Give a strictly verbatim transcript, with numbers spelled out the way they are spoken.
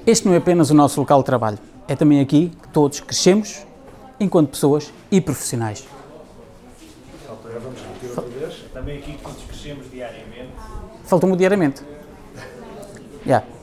Este não é apenas o nosso local de trabalho, é também aqui que todos crescemos enquanto pessoas e profissionais. Vamos repetir outra vez. Também aqui que todos crescemos diariamente. Falta-me diariamente. Yeah.